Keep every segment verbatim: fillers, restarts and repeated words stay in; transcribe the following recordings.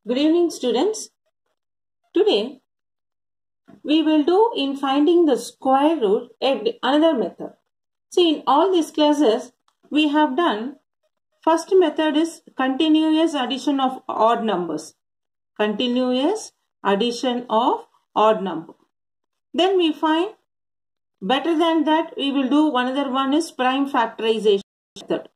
Good evening, students. Today we will do in finding the square root another method. See, in all these classes we have done first method is continuous addition of odd numbers. Continuous addition of odd number. Then we find better than that we will do another one is prime factorization method.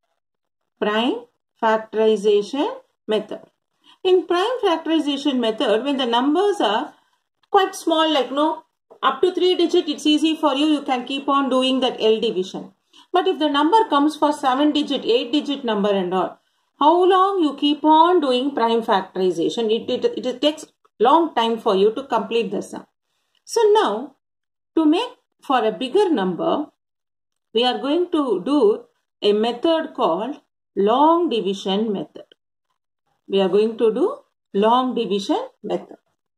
Prime factorization method. In prime factorization method, when the numbers are quite small, like no, up to three digit, it's easy for you, you can keep on doing that L division. But if the number comes for seven digit, eight digit number and all, how long you keep on doing prime factorization? It, it, it takes long time for you to complete the sum. So now, to make for a bigger number, we are going to do a method called long division method. We are going to do long division method.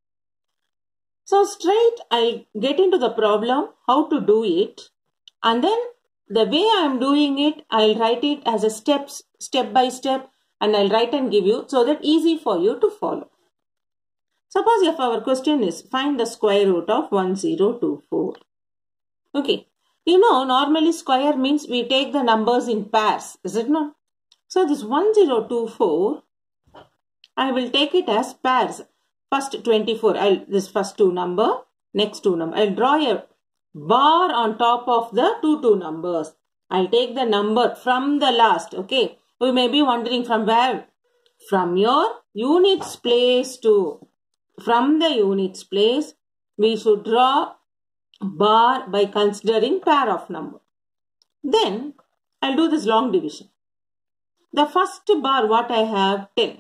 So straight I'll get into the problem, how to do it, and then the way I am doing it, I'll write it as a steps, step by step, and I'll write and give you so that easy for you to follow. Suppose if our question is find the square root of one zero two four. Okay, you know normally square means we take the numbers in pairs, is it not? So this one zero two four, I will take it as pairs. First twenty-four, I'll this first two number, next two number. I'll draw a bar on top of the two two numbers. I'll take the number from the last. Okay, we may be wondering from where? From your units place to. From the units place, we should draw bar by considering pair of number. Then I'll do this long division. The first bar what I have ten.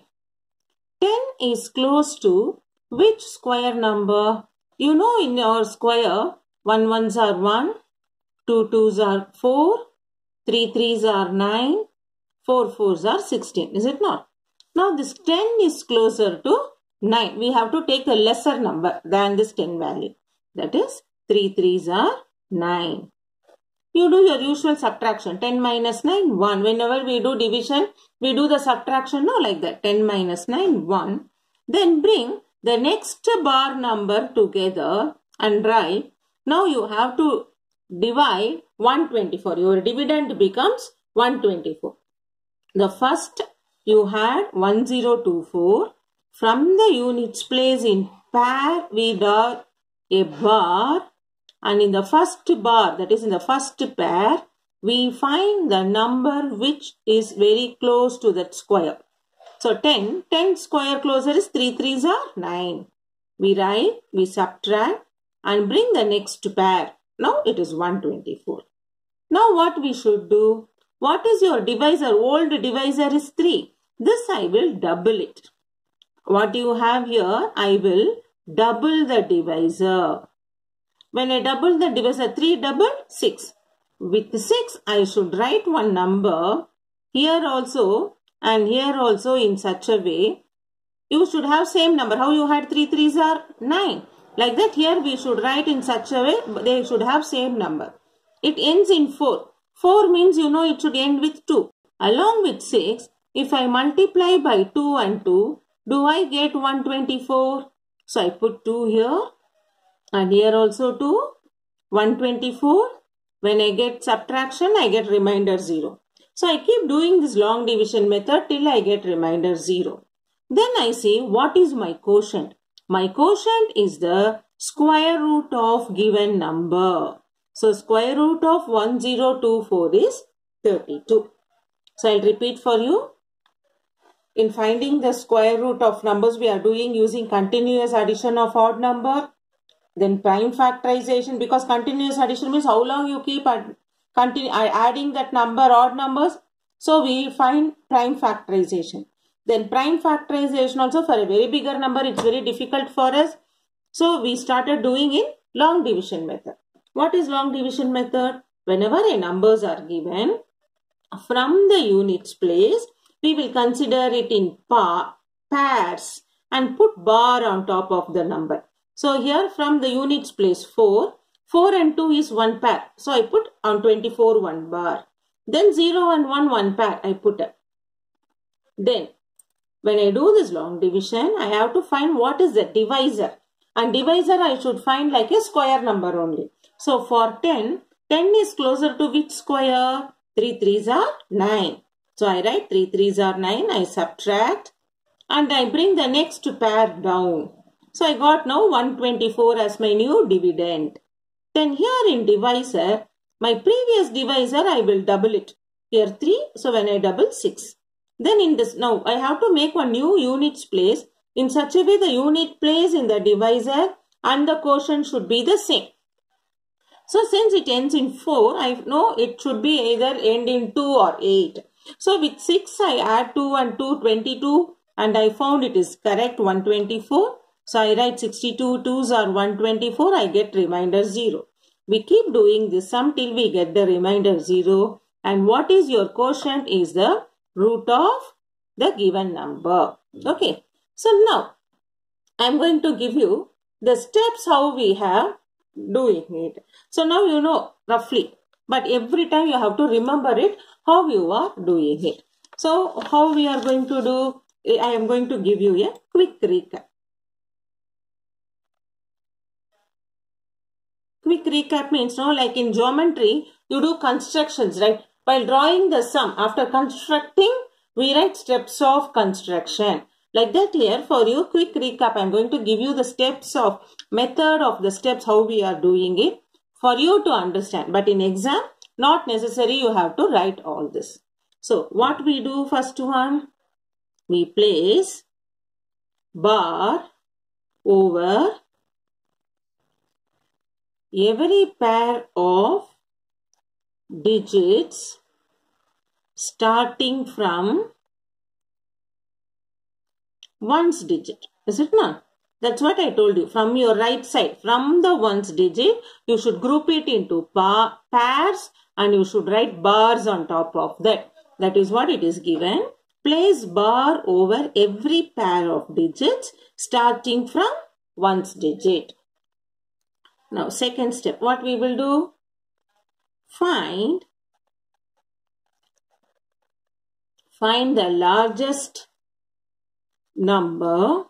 ten is close to which square number? You know in your square, one ones are one, two twos are four, three threes are nine, four fours are sixteen. Is it not? Now this ten is closer to nine. We have to take a lesser number than this ten value. That is three threes are nine. You do your usual subtraction. ten minus nine, one. Whenever we do division, we do the subtraction, no, like that. ten minus nine, one. Then bring the next bar number together and write. Now you have to divide one hundred twenty-four. Your dividend becomes one hundred twenty-four. The first you had one zero two four. From the units place in pair, we draw a bar. And in the first bar, that is in the first pair, we find the number which is very close to that square. So ten, ten square closer is three threes are nine. We write, we subtract and bring the next pair. Now it is one hundred twenty-four. Now what we should do? What is your divisor? Old divisor is three. This I will double it. What you have here, I will double the divisor. When I double the divisor, three double, six. With six, I should write one number here also and here also in such a way. You should have same number. How you had three threes are nine. Like that here we should write in such a way, they should have same number. It ends in four. four means you know it should end with two. Along with six, if I multiply by two and two, do I get one hundred twenty-four? So I put two here. And here also two, one hundred twenty-four. When I get subtraction, I get remainder zero. So I keep doing this long division method till I get remainder zero. Then I say, what is my quotient? My quotient is the square root of given number. So square root of one zero two four is thirty-two. So I'll repeat for you. In finding the square root of numbers, we are doing using continuous addition of odd number. Then prime factorization, because continuous addition means how long you keep add, continue, adding that number, odd numbers. So we find prime factorization. Then prime factorization also for a very bigger number, it's very difficult for us. So we started doing in long division method. What is long division method? Whenever a numbers are given, from the units place, we will consider it in pa pairs and put bar on top of the number. So here from the units place four, four and two is one pair. So I put on twenty-four one bar. Then zero and one, one pair I put. Then when I do this long division, I have to find what is the divisor. And divisor I should find like a square number only. So for ten, ten is closer to which square? three threes are nine. So I write three threes are nine. I subtract and I bring the next pair down. So I got now one hundred twenty-four as my new dividend. Then here in divisor, my previous divisor I will double it. Here three, so when I double six. Then in this, now I have to make one new units place. In such a way the unit place in the divisor and the quotient should be the same. So since it ends in four, I know it should be either end in two or eight. So with six I add two and two, twenty-two, and I found it is correct, one hundred twenty-four. So I write sixty-two twos are one hundred twenty-four, I get remainder zero. We keep doing this sum till we get the remainder zero. And what is your quotient is the root of the given number. Okay. So now I am going to give you the steps how we have doing it. So now you know roughly, but every time you have to remember it how you are doing it. So how we are going to do, I am going to give you a quick recap. Quick recap means, no, like in geometry, you do constructions, right? While drawing the sum, after constructing, we write steps of construction. Like that here, for you, quick recap, I am going to give you the steps of, method of the steps, how we are doing it, for you to understand. But in exam, not necessary, you have to write all this. So, what we do first one? We place bar over every pair of digits starting from ones digit. Is it not? That's what I told you. From your right side, from the ones digit, you should group it into pa pairs and you should write bars on top of that. That is what it is given. Place bar over every pair of digits starting from ones digit. Now, second step, what we will do? Find, find the largest number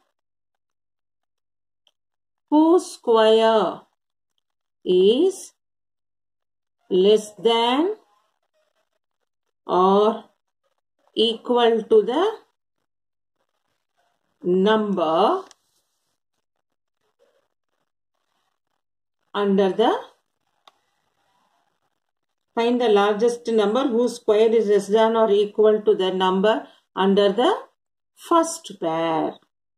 whose square is less than or equal to the number under the, find the largest number whose square is less than or equal to the number under the first pair.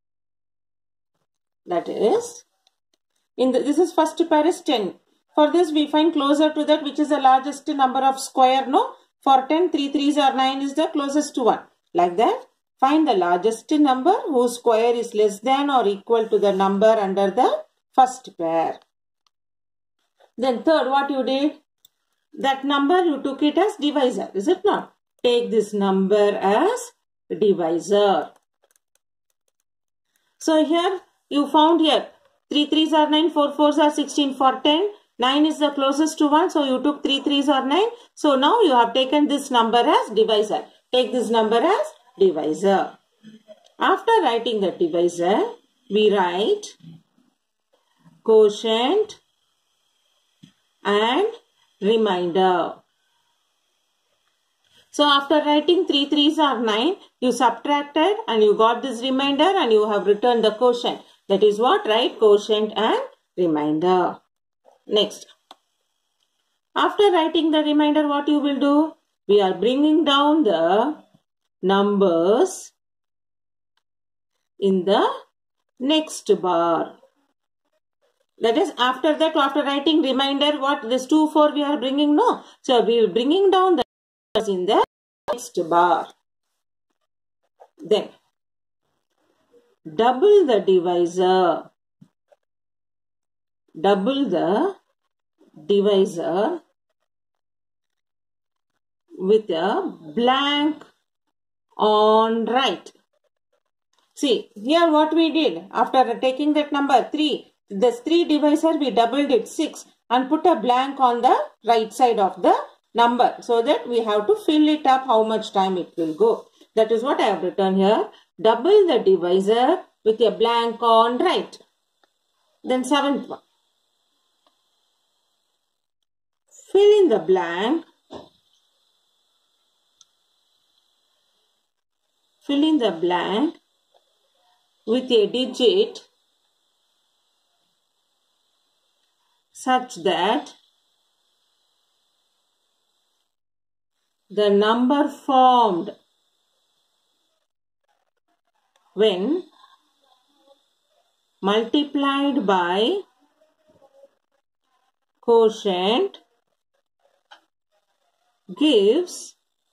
That is, in the, this is first pair is ten. For this we find closer to that which is the largest number of square, no? For ten, three threes are nine is the closest to one. Like that, find the largest number whose square is less than or equal to the number under the first pair. Then third, what you did? That number you took it as divisor, is it not? Take this number as divisor. So here you found here three threes are nine, four fours are sixteen. For ten, nine is the closest to one, so you took three threes are nine. So now you have taken this number as divisor. Take this number as divisor. After writing the divisor, we write quotient and remainder. So after writing three threes are nine, you subtracted and you got this remainder and you have returned the quotient. That is what? Write quotient and remainder. Next. After writing the remainder, what you will do? We are bringing down the numbers in the next bar. That is, after that, after writing remainder, what? This two, four we are bringing, no? So, we are bringing down the numbers in the next bar. Then, double the divisor. Double the divisor with a blank on right. See, here what we did, after taking that number three, this three divisor, we doubled it six and put a blank on the right side of the number so that we have to fill it up how much time it will go. That is what I have written here. double the divisor with a blank on right. Then seventh one. Fill in the blank. Fill in the blank with a digit such that the number formed when multiplied by quotient gives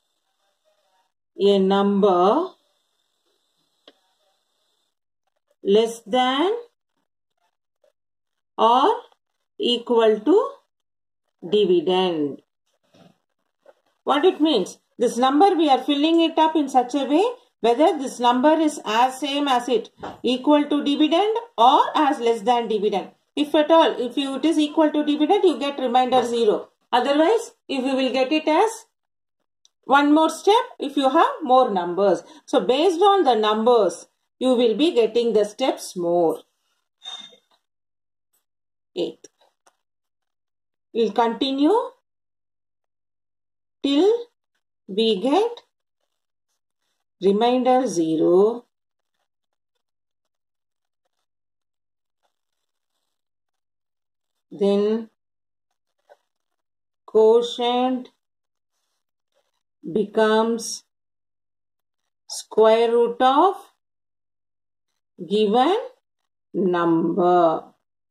a number less than or equal to dividend. What it means? This number we are filling it up in such a way whether this number is as same as it, equal to dividend or as less than dividend. If at all, if you, it is equal to dividend, you get remainder zero. Otherwise, if you will get it as one more step, if you have more numbers. So, based on the numbers, you will be getting the steps more. Eight. We will continue till we get remainder zero. Then quotient becomes square root of given number.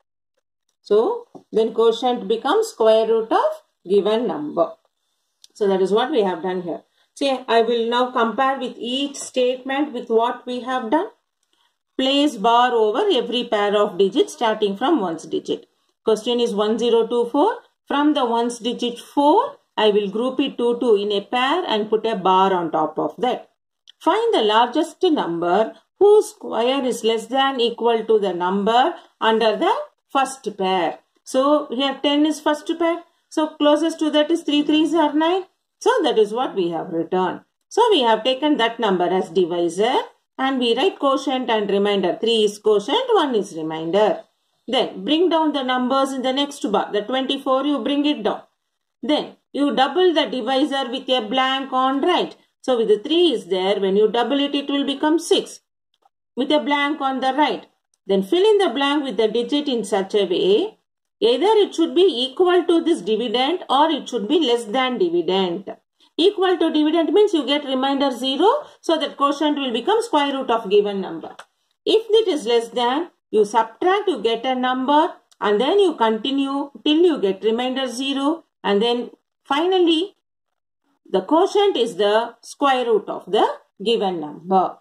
So, then quotient becomes square root of given number. So, that is what we have done here. See, I will now compare with each statement with what we have done. Place bar over every pair of digits starting from ones digit. Question is one zero two four. From the ones digit four, I will group it two two in a pair and put a bar on top of that. Find the largest number whose square is less than equal to the number under the first pair. So, here ten is first pair. So, closest to that is three threes are nine. So, that is what we have written. So, we have taken that number as divisor and we write quotient and remainder. three is quotient, one is remainder. Then, bring down the numbers in the next bar. The twenty-four, you bring it down. Then, you double the divisor with a blank on right. So, with the three is there, when you double it, it will become six. With a blank on the right. Then, fill in the blank with the digit in such a way, either it should be equal to this dividend or it should be less than dividend. Equal to dividend means you get remainder zero, so that quotient will become square root of given number. If it is less than, you subtract, you get a number and then you continue till you get remainder zero and then finally the quotient is the square root of the given number.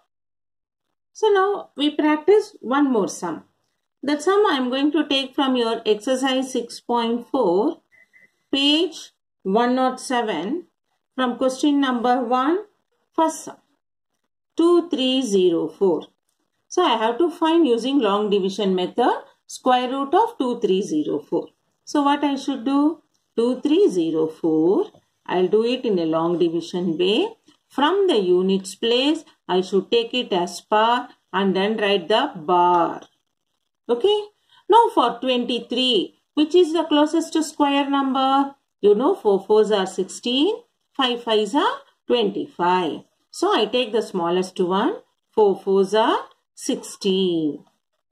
So now we practice one more sum. That sum I am going to take from your exercise six point four, page one oh seven, from question number one, first sum, two three zero four. So I have to find using long division method square root of two three zero four. So what I should do? two three zero four, I will do it in a long division way. From the units place, I should take it as par and then write the bar. Okay. Now for twenty-three, which is the closest to square number? You know four fours are sixteen, five fives are twenty-five. So I take the smallest one, four fours are sixteen.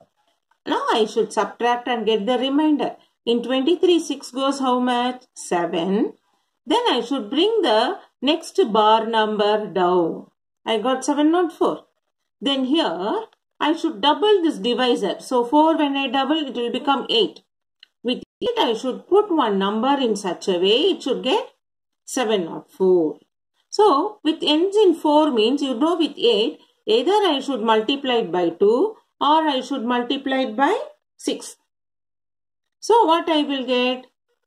Now I should subtract and get the remainder. In twenty-three, six goes how much? seven. Then I should bring the next bar number down. I got seven, not four. Then here, I should double this divisor. So, four when I double, it will become eight. With it, I should put one number in such a way, it should get seven, not four. So, with ends in four means, you know with eight, either I should multiply it by two or I should multiply it by six. So, what I will get?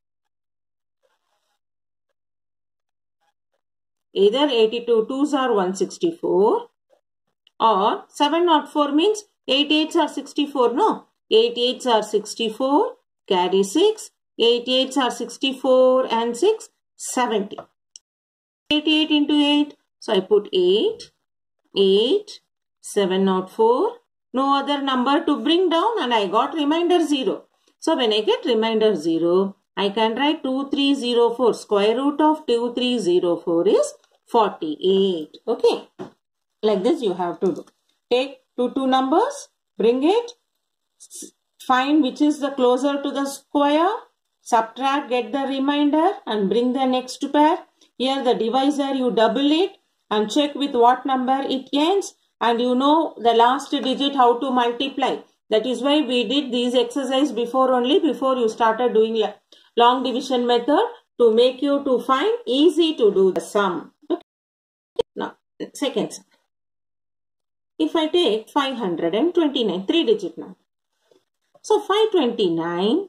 Either eighty-two twos are one hundred sixty-four or seven not four means eight eights are sixty-four. No, eight eights are sixty-four, carry six, eight eights are sixty-four and six, seventy. eighty-eight into eight, so I put eight, eight, seven hundred four. No other number to bring down and I got remainder zero. So when I get remainder zero, I can write two three zero four. Square root of two three zero four is forty-eight. Okay. Like this you have to do. Take two two numbers, bring it, find which is the closer to the square, subtract, get the remainder and bring the next pair. Here the divisor you double it and check with what number it ends and you know the last digit how to multiply. That is why we did these exercise before only, before you started doing long division method to make you to find easy to do the sum. Okay. Now second sum. If I take five hundred twenty-nine, three digit number. So five hundred twenty-nine,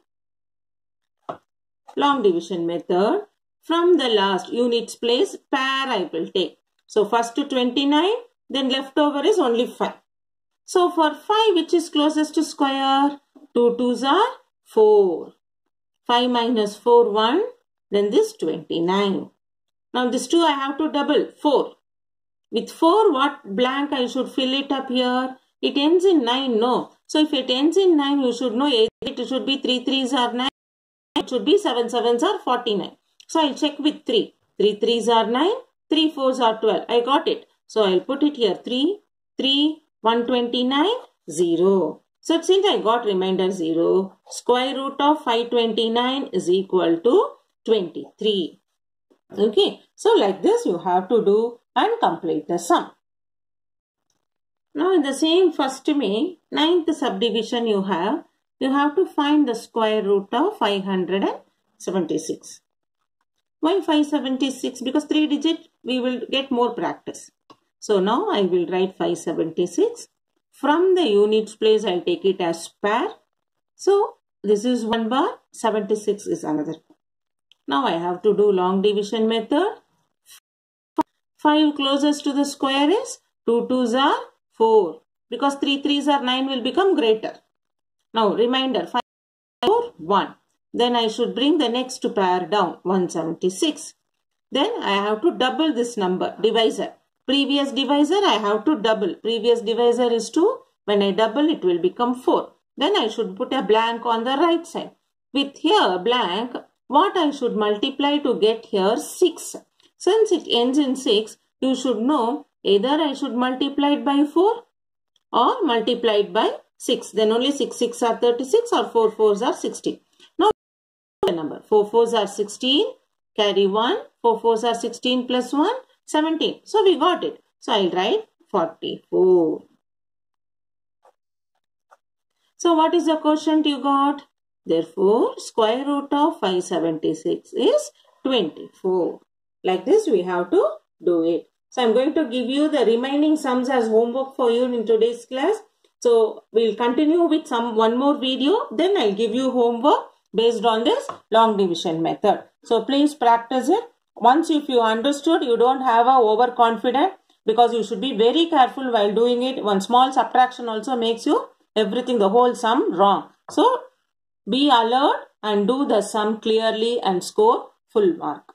long division method, from the last units place pair I will take. So first to twenty-nine, then leftover is only five. So for five, which is closest to square? two twos are four. five minus four, one. Then this twenty-nine. Now this two I have to double, four. With four, what blank I should fill it up here? It ends in nine, no. So if it ends in nine, you should know either it should be three threes are nine. It should be seven sevens are forty-nine. So I'll check with three. three threes are nine. three fours are twelve. I got it. So I'll put it here. three, three, one hundred twenty-nine, zero. So since I got remainder zero, square root of five hundred twenty-nine is equal to twenty-three. Okay. So like this you have to do and complete the sum. Now in the same first May, ninth subdivision you have, you have to find the square root of five hundred seventy-six. Why five hundred seventy-six? Because three digit we will get more practice. So now I will write five hundred seventy-six. From the units place I will take it as pair. So this is one bar, seventy-six is another. Now I have to do long division method. five closest to the square is two twos are four. Because three threes are nine will become greater. Now remainder five, four, one. Then I should bring the next pair down, one hundred seventy-six. Then I have to double this number, divisor. Previous divisor I have to double. Previous divisor is two. When I double it will become four. Then I should put a blank on the right side. With here blank, what I should multiply to get here six. Since it ends in six, you should know either I should multiply it by four or multiply it by six. Then only six six are thirty-six or four fours are sixteen. Now the number four fours are sixteen. Carry one. four fours are sixteen plus one. seventeen. So we got it. So I'll write forty-four. So what is the quotient you got? Therefore, square root of five hundred seventy-six is twenty-four. Like this we have to do it. So I'm going to give you the remaining sums as homework for you in today's class. So we'll continue with some one more video. Then I'll give you homework based on this long division method. So please practice it. Once if you understood, you don't have a overconfident, because you should be very careful while doing it. One small subtraction also makes you everything, the whole sum wrong. So be alert and do the sum clearly and score full mark.